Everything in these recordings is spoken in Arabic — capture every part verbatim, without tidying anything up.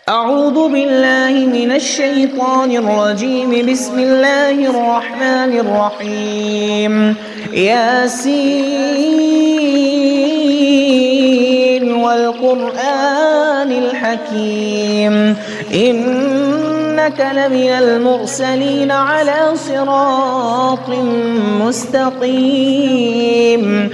أعوذ بالله من الشيطان الرجيم. بسم الله الرحمن الرحيم. ياسين والقرآن الحكيم إنك لمن المرسلين على صراط مستقيم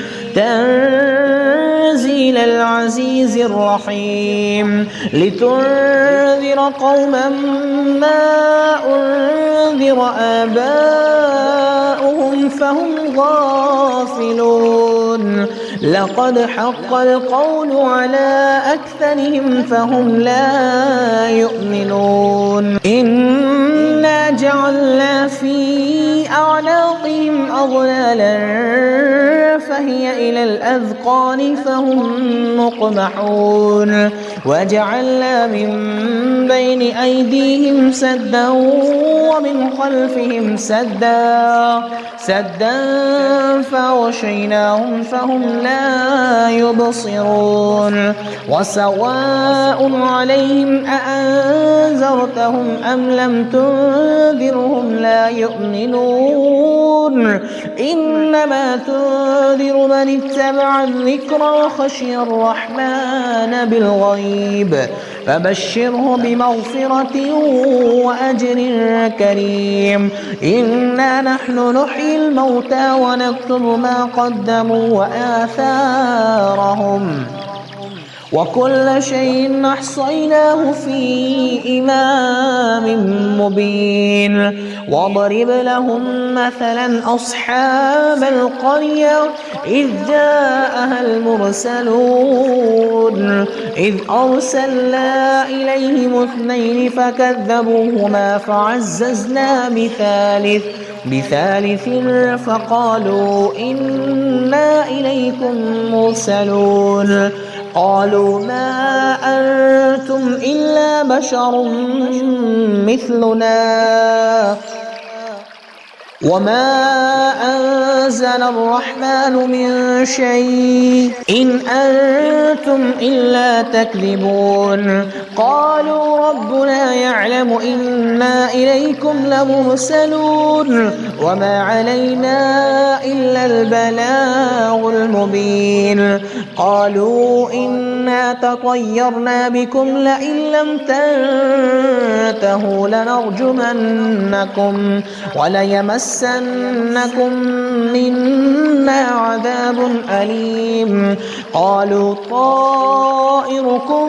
تنزيل العزيز الرحيم لتنذر قوما ما أنذر آباؤهم فهم غافلون لقد حق القول على أكثرهم فهم لا يؤمنون إنا جعلنا في أعناقهم أغلالا فهي إلى الأذقان فهم مقمحون وجعلنا من بين أيديهم سدا ومن خلفهم سدا سدا فغشيناهم فهم لا يبصرون وسواء عليهم أأنذرتهم أم لم تنذرهم لا يؤمنون إنما تنذر من اتبع الذكر وخشي الرحمن بالغيب فبشره بمغفرة وأجر كريم إنا نحن نحيي الموتى ونكتب ما قدموا وآثارهم وكل شيء أحصيناه في إمام مبين واضرب لهم مثلا أصحاب القرية إذ جاءها المرسلون إذ أرسلنا إليهم اثنين فكذبوهما فعززنا بثالث بثالث فقالوا إنا إليكم مرسلون قالوا ما أنتم إلا بشر مثلنا وما أنزل الرحمن من شيء إن أنتم إلا تكذبون قالوا ربنا يعلم إنا إليكم لمرسلون وما علينا إلا البلاغ المبين قالوا إنا تطيرنا بكم لئن لم تنتهوا لنرجمنكم وليمسنكم منا عذاب أليم قالوا طائركم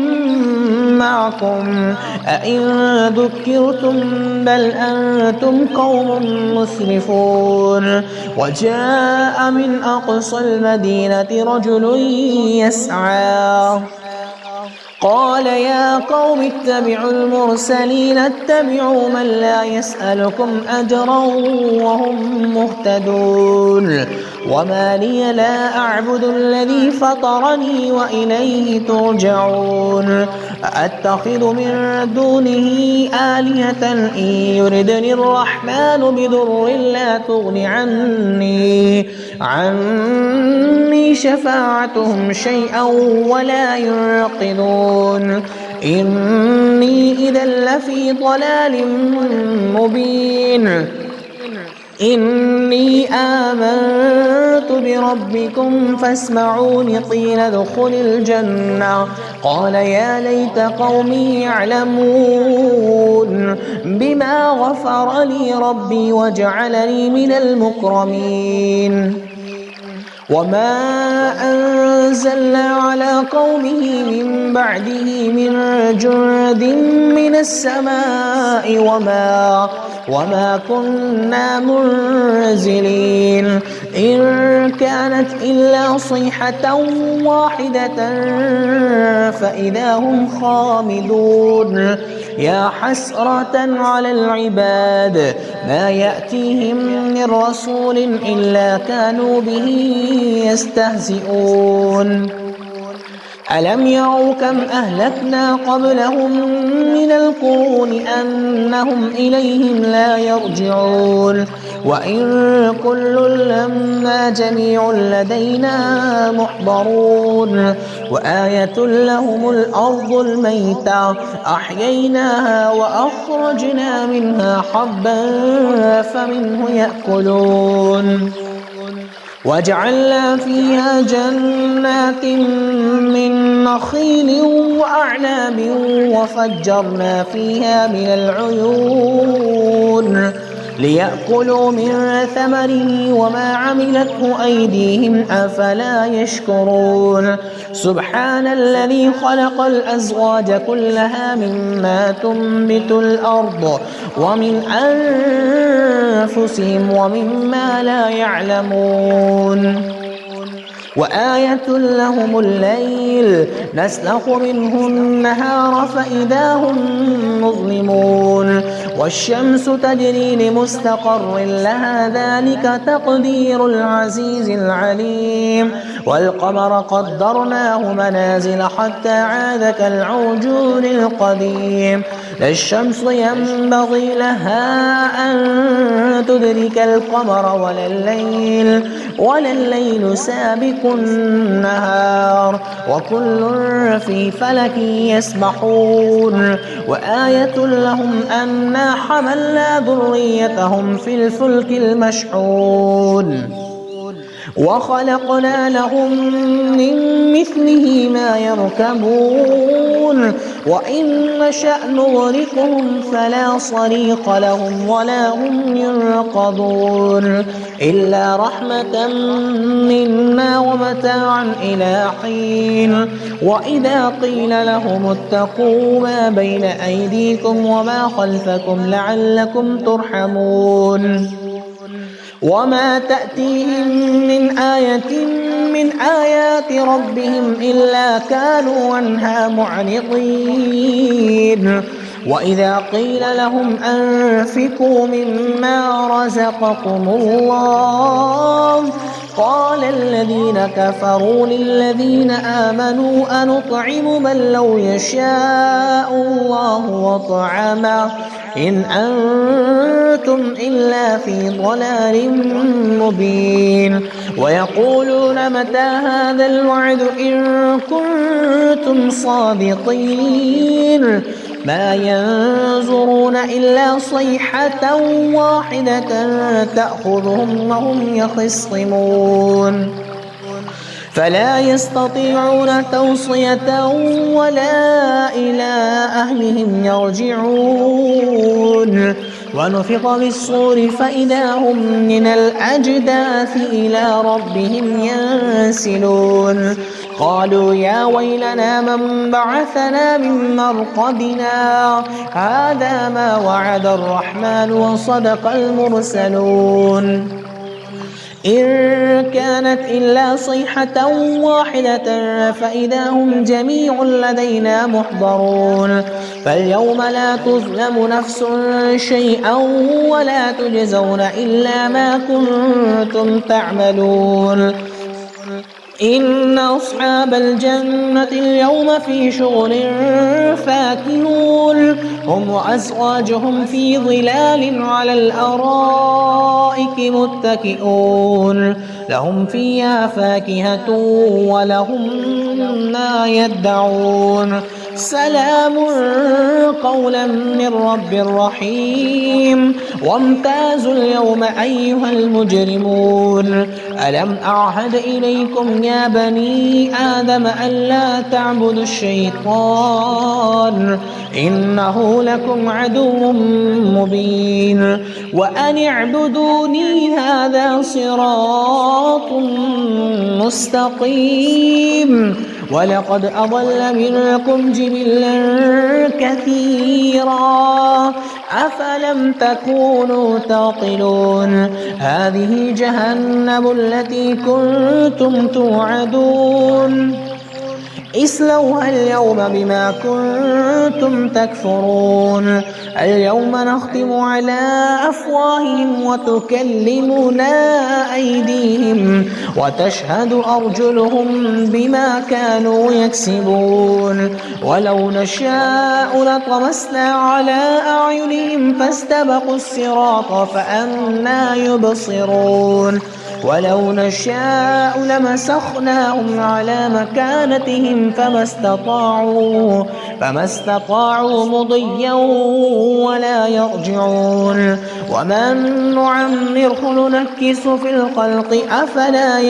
معكم أئن ذكرتم بل أنتم قوم مسرفون وجاء من أقصى المدينة رجل يسعى قال يا قوم اتبعوا المرسلين اتبعوا من لا يسألكم أجرا وهم مهتدون وما لي لا أعبد الذي فطرني وإليه ترجعون أتخذ من دونه آلهة إن يردني الرحمن بضر لا تغن عني عني شفاعتهم شيئا ولا ينقذون إني إذا لفي ضلال مبين إني آمنت بربكم فاسمعون قيل ادخل الجنة قال يا ليت قومي يعلمون بما غفر لي ربي وجعلني من المكرمين وما أنزلنا على قومه من بعده من جند من السماء وما وما كنا منزلين إن كانت إلا صيحة واحدة فإذا هم خامدون يا حسرة على العباد ما يأتيهم من رسول إلا كانوا به يستهزئون ألم يروا كم أهلكنا قبلهم من القرون أنهم إليهم لا يرجعون وإن كل لما جميع لدينا محضرون وآية لهم الأرض الميتة أحييناها وأخرجنا منها حبا فمنه يأكلون وجعلنا فيها جنات من نخيل وأعناب وفجرنا فيها من العيون ليأكلوا من ثمره وما عملته أيديهم أفلا يشكرون سبحان الذي خلق الأزواج كلها مما تنبت الأرض ومن أنفسهم ومما لا يعلمون وآية لهم الليل نسلخ منه النهار فإذا هم مظلمون والشمس تجري لمستقر لها ذلك تقدير العزيز العليم والقمر قدرناه منازل حتى عاد كالعرجون القديم لا الشمس ينبغي لها أن تدرك القمر ولا الليل ولا الليل سابق النهار وكل في فلك يسبحون وآية لهم أنا حملنا ذريتهم في الفلك المشحون وخلقنا لهم من مثله ما يركبون وإن نشأ نغرقهم فلا صريخ لهم ولا هم ينقذون إلا رحمة منا ومتاعا إلى حين وإذا قيل لهم اتقوا ما بين أيديكم وما خلفكم لعلكم ترحمون وما تأتيهم من آية من آيات ربهم إلا كانوا عنها معرضين وإذا قيل لهم أنفقوا مما رزقكم الله قال الذين كفروا للذين آمنوا أنطعم من لو يشاء الله وطعمه إن أنتم إلا في ضلال مبين ويقولون متى هذا الوعد إن كنتم صادقين ما ينظرون إلا صيحة واحدة تأخذهم وهم يخصمون فلا يستطيعون توصية ولا إلى أهلهم يرجعون ونفخ بالصور فإذا هم من الأجداث إلى ربهم ينسلون قالوا يا ويلنا من بعثنا من مرقدنا هذا ما وعد الرحمن وصدق المرسلون إن كانت إلا صيحة واحدة فإذا هم جميع لدينا محضرون فاليوم لا تظلم نفس شيئا ولا تجزون إلا ما كنتم تعملون إن أصحاب الجنة اليوم في شغل فاكهون هم وأزواجهم في ظلال على الأرائك متكئون لهم فيها فاكهة ولهم ما يدعون سلام قولا من رب رحيم وامتازوا اليوم أيها المجرمون ألم أعهد إليكم يا بني آدم ألا تعبدوا الشيطان إنه لكم عدو مبين وأن اعبدوني هذا صراط مستقيم ولقد أضل منكم جبلا كثيرا أفلم تكونوا تعقلون هذه جهنم التي كنتم توعدون اصلوها اليوم بما كنتم تكفرون اليوم نختم على أفواههم وتكلمنا أيديهم وتشهد أرجلهم بما كانوا يكسبون ولو نشاء لطمسنا على أعينهم فاستبقوا الصراط فأنى يبصرون ولو نشاء لمسخناهم على مكانتهم فما استطاعوا فما استطاعوا مضيا ولا يرجعون ومن نعمره ننكس في الخلق أفلا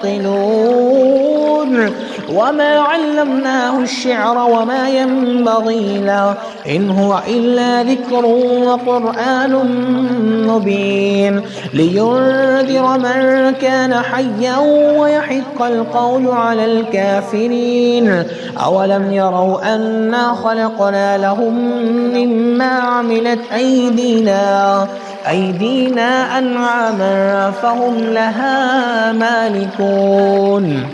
يعقلون وما علمناه الشعر وما ينبغي له إن هو إلا ذكر وقرآن مبين لينذر من كان حيا ويحق القول على الكافرين أولم يروا أنا خلقنا لهم مما عملت أيدينا أيدينا أنعاما فهم لها مالكون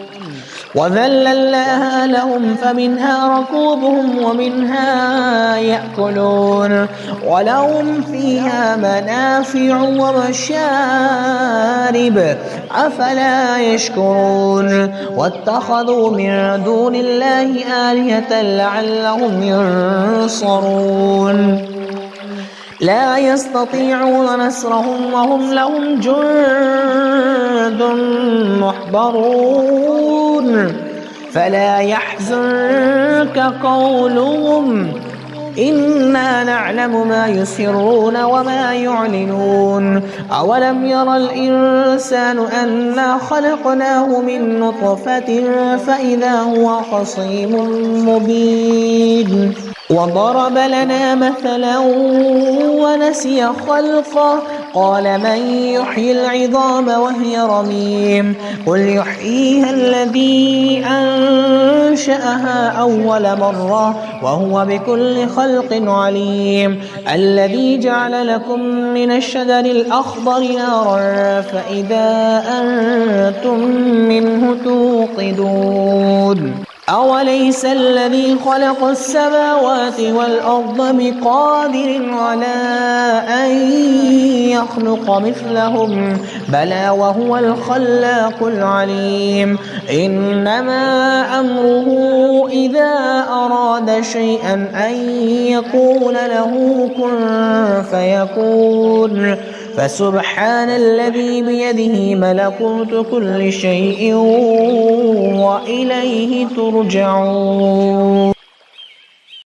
وذللناها لهم فمنها ركوبهم ومنها يأكلون ولهم فيها منافع ومشارب أفلا يشكرون واتخذوا من دون الله آلهة لعلهم ينصرون لا يستطيعون نصرهم وهم لهم جند محضرون فلا يحزنك قولهم إنا نعلم ما يسرون وما يعلنون أولم ير الإنسان أنا خلقناه من نطفة فإذا هو خصيم مبين وضرب لنا مثلا ونسي خلقه قال من يحيي العظام وهي رميم قل يحييها الذي أنشأها أول مرة وهو بكل خلق عليم الذي جعل لكم من الشجر الأخضر نارا فإذا أنتم منه توقدون أوليس الذي خلق السماوات والأرض بقادر على أن يخلق مثلهم بلى وهو الخلاق العليم إنما أمره إذا أراد شيئا أن يقول له كن فيكون فسبحان الذي بيده ملكوت كل شيء وإليه ترجعون.